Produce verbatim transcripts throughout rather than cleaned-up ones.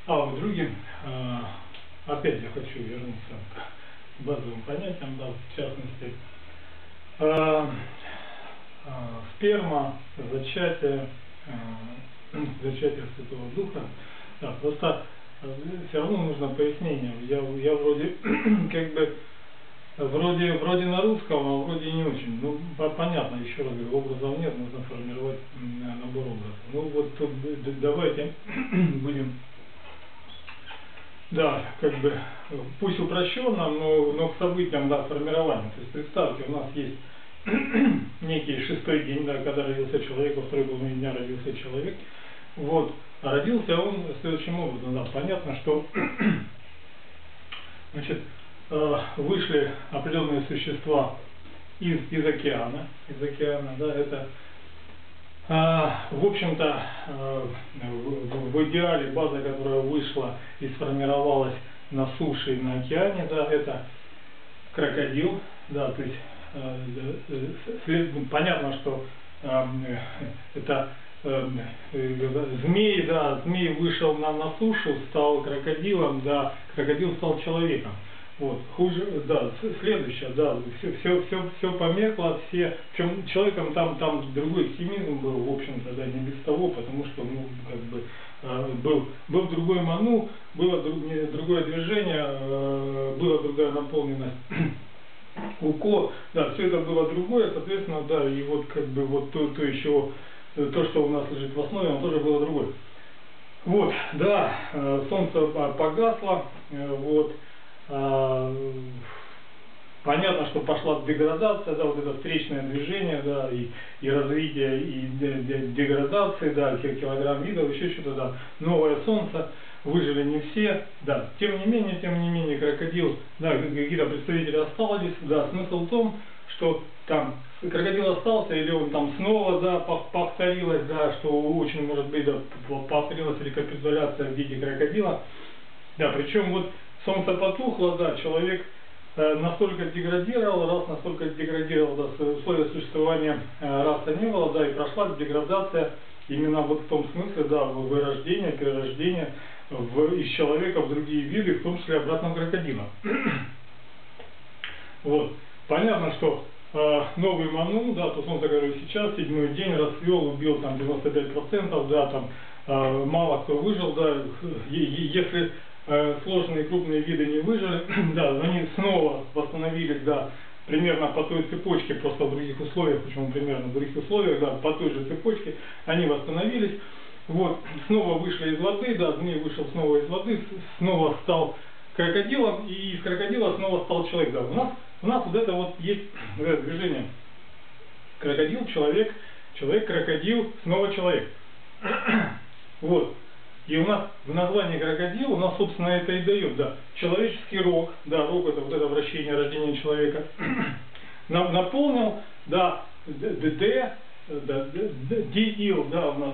а в другим, э, опять я хочу вернуться к базовым понятиям, да, в частности, э, э, сперма, зачатие, э, зачатие Святого Духа. Да, просто э, все равно нужно пояснение. Я, я вроде как бы Вроде, вроде на русском, а вроде не очень. Ну, понятно, еще раз говорю, образов нет, нужно формировать набор образов. Ну, вот тут давайте будем, да, как бы, пусть упрощенно, но, но к событиям, да, формирования. То есть, представьте, у нас есть некий шестой день, да, когда родился человек, во второй половине дня родился человек. Вот, а родился он следующим образом, да, понятно, что, значит, вышли определенные существа из, из океана, из океана, да, это, в общем-то, в, в идеале база, которая вышла и сформировалась на суше и на океане, да, это крокодил, да, то есть, след, понятно, что это змей, да, змей вышел на, на сушу, стал крокодилом, да, крокодил стал человеком. Вот, хуже, да, следующее, да, все, все, все, все померкло, все, причем человеком там, там другой экстремизм был, в общем-то, да, не без того, потому что, ну, как бы, э, был, был другой ману, было друг, другое движение, э, была другая наполненность УКО, да, все это было другое, соответственно, да, и вот, как бы, вот то, то еще, то, что у нас лежит в основе, оно тоже было другое. Вот, да, э, солнце погасло, э, вот. Понятно, что пошла деградация, да, вот это встречное движение, да, и, и развитие, и деградации, да, килограмм видов, еще что-то, да, новое солнце, выжили не все, да, тем не менее, тем не менее, крокодил, да, какие-то представители остались, да, смысл в том, что там крокодил остался, или он там снова, да, повторилось, да, что очень может быть, да, повторилась рекапитуляция в виде крокодила, да, причем вот солнце потухло, да, человек э, настолько деградировал, раз настолько деградировал, да, условия существования э, раса не было, да, и прошла деградация именно вот в том смысле, да, вырождение, перерождение в, из человека в другие виды, в том числе обратно крокодила. Вот, понятно, что э, новый ману, да, то солнце, который сейчас, седьмой день, расцвел, убил там девяносто пять процентов, да, там э, мало кто выжил, да, если сложные крупные виды не выжили, да, они снова восстановились, да, примерно по той цепочке, просто в других условиях, почему примерно в других условиях, да, по той же цепочке они восстановились, вот, снова вышли из воды, да, змей вышел снова из воды, снова стал крокодилом, и из крокодила снова стал человек, да, у нас, у нас вот это вот есть вот это движение, крокодил, человек, человек, крокодил, снова человек, вот. И у нас в названии крокодил, у нас, собственно, это и дает, да, человеческий рог, да, рог это вот это вращение, рождение человека, наполнил, да, ДД, да, диил, да, у нас,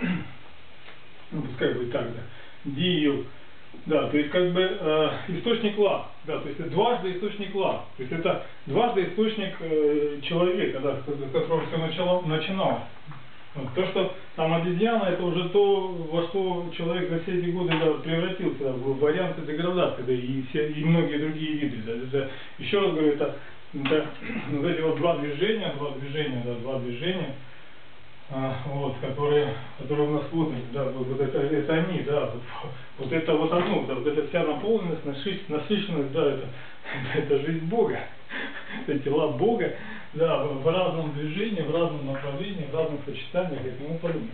ну, пускай будет так, да, диил, да, то есть, как бы, э, источник ла, да, то есть, это дважды источник ла, то есть, это дважды источник э, человека, да, с которого все начало, начиналось. Вот. То, что там обезьяна, это уже то, во что человек за все эти годы, да, превратился, да, в варианты деградации, да, и, все, и многие другие виды. Да, это, еще раз говорю, это, это вот эти вот два движения, два движения, да, два движения, а, вот, которые, которые у нас вот, да, вот, вот это, это они, да, вот, вот это вот оно, да, вот эта вся наполненность, насыщенность, да, это, это жизнь Бога, это тела Бога. Да, в разном движении, в разном направлении, в разных сочетаниях и тому подобное.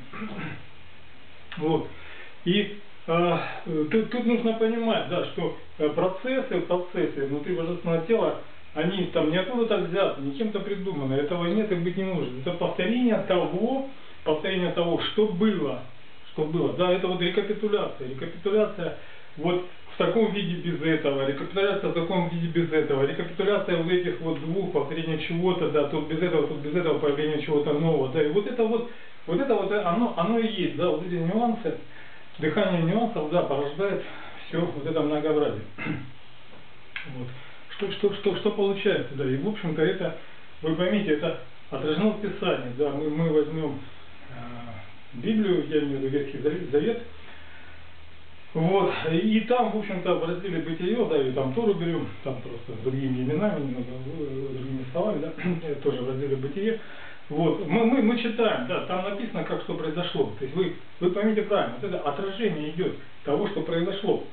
Вот. И э, тут, тут нужно понимать, да, что процессы, процессы внутри божественного тела, они там не откуда-то взяты, не кем-то придуманы, этого нет и быть не может. Это повторение того, повторение того, что было, что было. Да, это вот рекапитуляция, рекапитуляция вот в таком виде без этого, рекапитуляция в таком виде без этого, рекапитуляция вот этих вот двух, повторение чего-то, да, тут без этого, тут без этого, появление чего-то нового, да, и вот это вот, вот это вот, оно, оно и есть, да, вот эти нюансы, дыхание нюансов, да, порождает все вот это многообразие. Вот. Что, что, что, что получается, да, и в общем-то это, вы поймите, это отражено в Писании, да, мы, мы возьмем э, Библию, я имею в виду Ветхий Завет, Вот, и там, в общем-то, в разделе бытие, да, и там Тору берем, там просто с другими именами, немного другими словами, да, тоже в разделе бытие. Вот, мы, мы, мы читаем, да, там написано, как что произошло. То есть вы, вы поймите правильно, вот это отражение идет того, что произошло.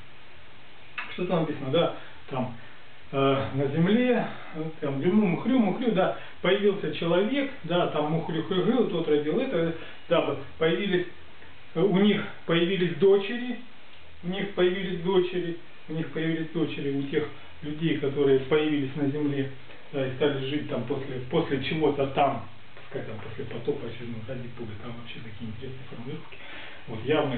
Что там написано, да, там э, на земле, там, мухрю, мухрю, да, появился человек, да, там мухрю, хрю, тот родил это, да, появились, у них появились дочери, у них появились дочери, у них появились дочери, у тех людей, которые появились на земле, да, и стали жить там после, после чего-то там, пускай там после потопа очередного, ради Бога, там вообще такие интересные формулировки. Вот явно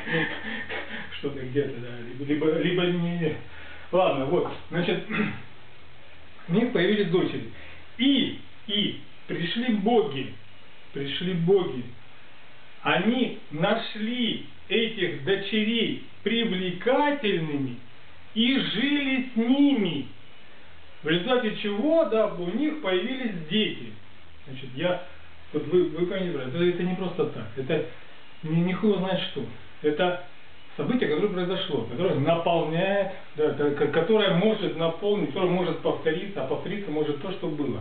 что-то где-то, да, либо, либо не... Ладно, вот, значит, у них появились дочери. И, и пришли боги, пришли боги, они нашли этих дочерей привлекательными и жили с ними. В результате чего, да, у них появились дети. Значит, я, вот вы, вы поймите, это, это не просто так, это не, не хуй знает что. Это событие, которое произошло, которое наполняет, да, которое может наполнить, которое может повториться, а повториться может то, что было.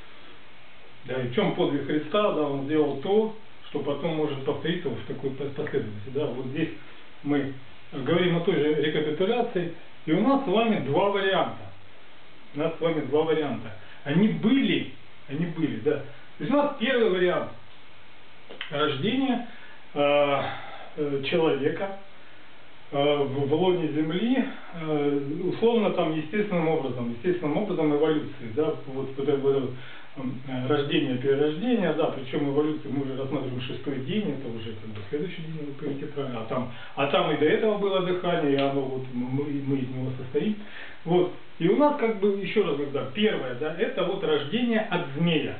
Да, и в чем подвиг Христа, да, он сделал то, что потом может повториться в такой последовательности. Да, вот здесь мы говорим о той же рекапитуляции, и у нас с вами два варианта. У нас с вами два варианта. Они были, они были, да. То есть у нас первый вариант рождения э, э, человека э, в, в лоне Земли, э, условно там естественным образом, естественным образом эволюции, да, вот, вот, вот, вот рождение, перерождение, да, причем эволюцию мы уже рассматриваем шестой день, это уже как бы следующий день, вы поймете правильно, а там, а там и до этого было дыхание, и оно вот, мы, мы из него состоим. Вот, и у нас как бы, еще раз говорю, да, первое, да, это вот рождение от змея.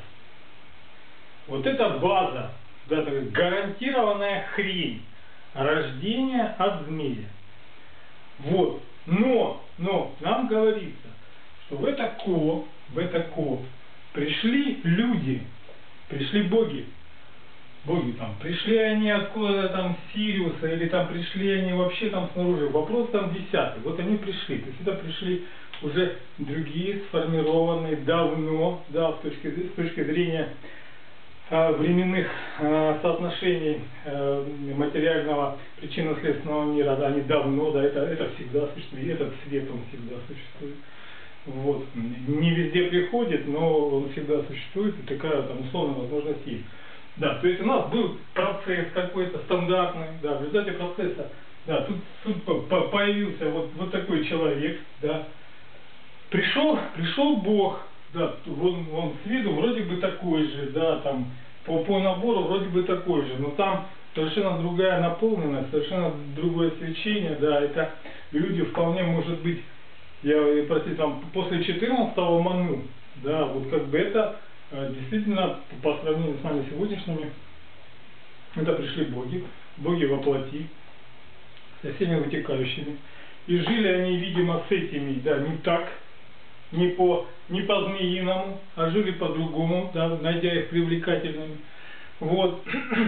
Вот это база, да, такая гарантированная хрень, рождение от змея. Вот, но, но, нам говорится, что в это ко, в это ко, пришли люди, пришли боги, боги там, пришли они откуда-то там с Сириуса, или там пришли они вообще там снаружи, вопрос там десятый, вот они пришли, то есть это пришли уже другие, сформированные давно, да, с точки, с точки зрения э, временных э, соотношений э, материального причинно-следственного мира, да, они давно, да, это, это всегда существует, этот свет, он всегда существует. Вот. Не везде приходит, но он всегда существует, и такая там условная возможность есть. Да, то есть у нас был процесс какой-то стандартный, да, в результате процесса, да, тут, тут появился вот, вот такой человек, да, пришел, пришел Бог, да, он, он с виду вроде бы такой же, да, там, по, по набору вроде бы такой же, но там совершенно другая наполненность, совершенно другое свечение, да, это люди вполне может быть, я, простите, там, после четырнадцатого ману, да, вот как бы это э, действительно, по сравнению с нами сегодняшними, это пришли боги, боги во плоти, со всеми вытекающими, и жили они, видимо, с этими, да, не так, не по, не по змеиному, а жили по-другому, да, найдя их привлекательными, вот.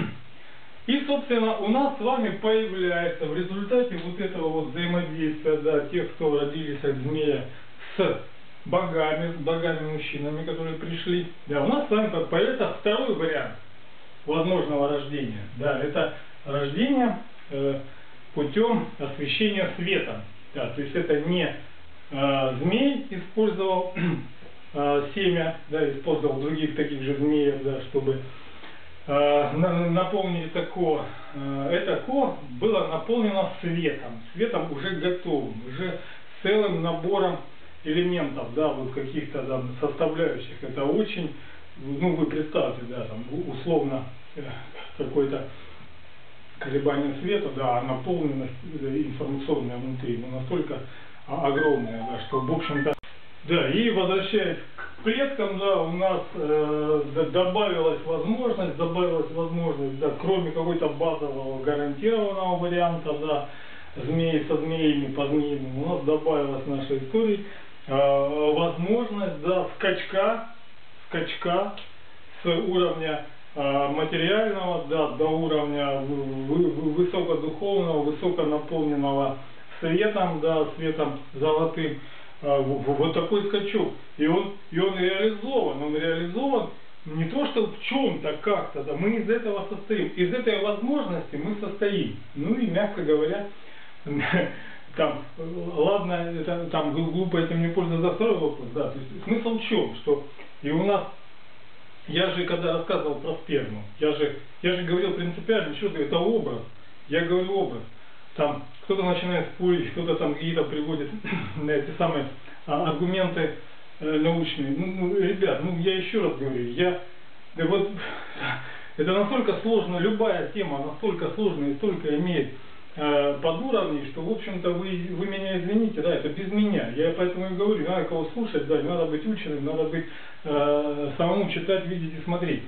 И, собственно, у нас с вами появляется в результате вот этого вот взаимодействия, да, тех, кто родились от змея, с богами, с богами-мужчинами, которые пришли, да, у нас с вами появляется второй вариант возможного рождения, да, это рождение э, путем освещения светом, да, то есть это не э, змей использовал э, семя, да, использовал других таких же змеев, да, чтобы наполнить это ко, это ко было наполнено светом, светом уже готовым, уже целым набором элементов, да, вот каких-то там составляющих. Это очень, ну вы представьте, да, там условно какое-то колебание света, да, а наполненность информационная внутри, но настолько огромная, да, что в общем-то, да, и возвращаясь к предкам, да, у нас э, добавилась возможность, добавилась возможность, да, кроме какой-то базового гарантированного варианта, да, змеи со змеями, по змеям, у нас добавилась в нашей истории э, возможность, да, скачка, скачка с уровня материального, да, до уровня высокодуховного, высоконаполненного светом, да, светом золотым, вот такой скачок. И он, и он реализован, он реализован не то, что в чем-то как-то, да, мы из этого состоим, из этой возможности мы состоим. Ну и, мягко говоря, там, ладно, это, там глупо этим не пользоваться, за второй вопрос, да, то есть смысл в чем, что и у нас, я же когда рассказывал про сперму, я же, я же говорил принципиально, что это образ, я говорю образ, там кто-то начинает спорить, кто-то там какие-то приводит на эти самые а, аргументы э, научные, ну, ну, ребят, ну я еще раз говорю, я, да вот, это настолько сложно, любая тема настолько сложная и столько имеет подуровней, что, в общем-то, вы, вы меня извините, да, это без меня. Я поэтому и говорю, надо кого слушать, да, не надо быть ученым, надо быть э, самому читать, видеть и смотреть.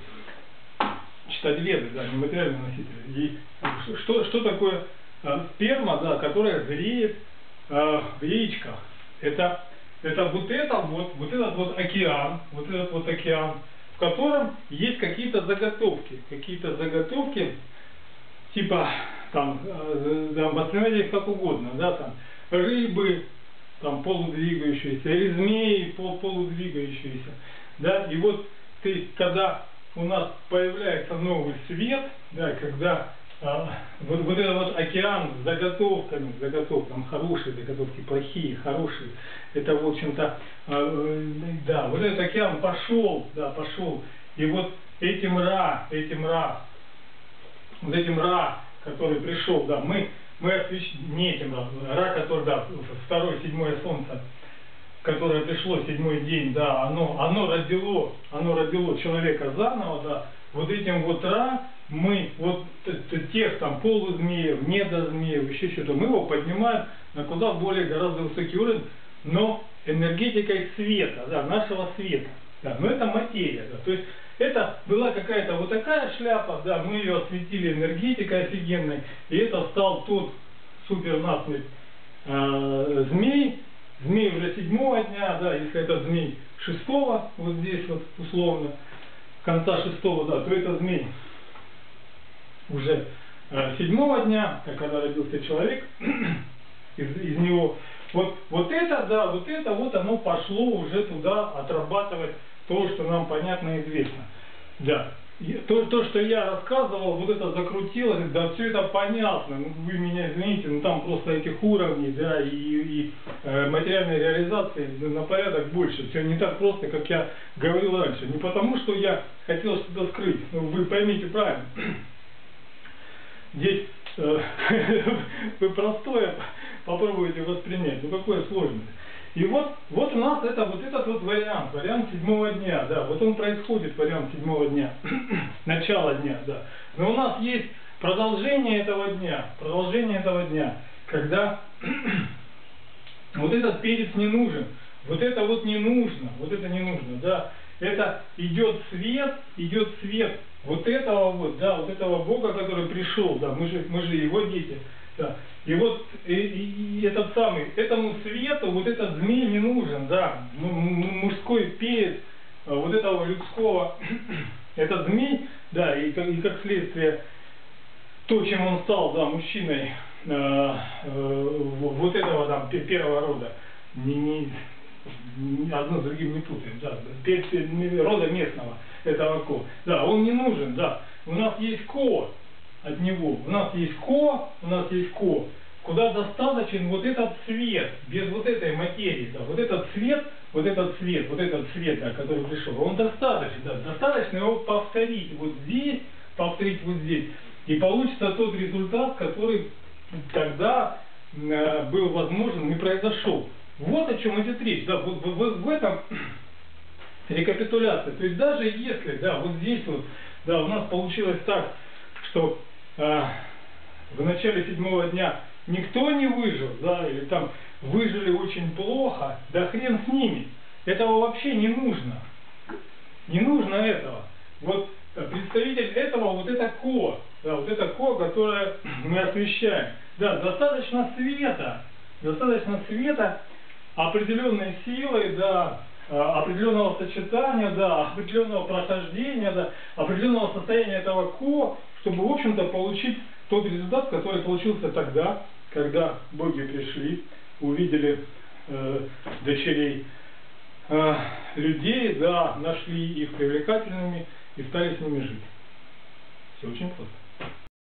Читать веды, да, не материальные носители. И что, что такое э, сперма, да, которая зреет э, в яичках? Это, это вот это вот, вот этот вот океан, вот этот вот океан, в котором есть какие-то заготовки, какие-то заготовки, типа, там, да, воспринимайте их как угодно, да, там, рыбы, там, полудвигающиеся, или змеи, пол, полудвигающиеся, да, и вот ты, когда у нас появляется новый свет, да, когда а, вот, вот этот вот океан с заготовками, заготовками, хорошие заготовки, плохие, хорошие, это, в общем-то, а, да, вот этот океан пошел, да, пошел, и вот этим Ра, этим Ра, вот этим Ра, который пришел, да, мы, мы освещаем, не этим Ра, Ра, который, да, второе, седьмое солнце, которое пришло, седьмой день, да, оно, оно родило, оно родило человека заново, да, вот этим вот Ра, мы, вот тех там полузмеев, недозмеев, еще что-то, мы его поднимаем на куда более гораздо высокий уровень, но энергетикой света, да, нашего света, да, но это материя, да, то есть это была какая-то вот такая шляпа, да, мы ее осветили энергетикой офигенной, и это стал тот супернасный э, змей, змей уже седьмого дня, да, если это змей шестого, вот здесь вот условно, конца шестого, да, то это змей уже э, седьмого дня, когда родился человек, из, из него, вот, вот это, да, вот это, вот оно пошло уже туда отрабатывать то, что нам понятно и известно. Да. И то, то, что я рассказывал, вот это закрутилось, да, все это понятно, ну, вы меня извините, ну там просто этих уровней, да, и, и э, материальной реализации на порядок больше. Все не так просто, как я говорил раньше. Не потому, что я хотел что-то скрыть, но вы поймите правильно. Здесь э, вы простое попробуйте воспринять, ну какое сложное. И вот, вот у нас это, вот этот вот вариант, вариант седьмого дня, да, вот он происходит, вариант седьмого дня, начало дня, да. Но у нас есть продолжение этого дня, продолжение этого дня, когда вот этот перец не нужен, вот это вот не нужно, вот это не нужно, да. Это идет свет, идет свет вот этого вот, да, вот этого Бога, который пришел, да, мы же, мы же его дети. Да. И вот и, и, и этот самый, этому свету вот этот змей не нужен, да, мужской перец вот этого людского, этот змей, да, и, и как следствие то, чем он стал, да, мужчиной э, э, вот этого там первого рода, не, не, не одно с другим не путаем, да, рода местного этого ко, да, он не нужен, да, у нас есть ко. От него. У нас есть ко, у нас есть ко, куда достаточен вот этот свет, без вот этой материи, да, вот этот свет, вот этот свет, вот этот свет, да, который пришел, он достаточен, да, достаточно его повторить вот здесь, повторить вот здесь, и получится тот результат, который тогда э, был возможен, не произошел. Вот о чем идет речь, да, вот в, в, в этом рекапитуляция, то есть даже если, да, вот здесь вот, да, у нас получилось так, что э, в начале седьмого дня никто не выжил, да, или там выжили очень плохо, да хрен с ними. Этого вообще не нужно. Не нужно этого. Вот представитель этого, вот это ко, да, вот это ко, которое мы освещаем. Да, достаточно света, достаточно света определенной силой, да, определенного сочетания, да, определенного прохождения, да, определенного состояния этого ко, чтобы, в общем-то, получить тот результат, который получился тогда, когда боги пришли, увидели э, дочерей э, людей, да, нашли их привлекательными и стали с ними жить. Все очень просто.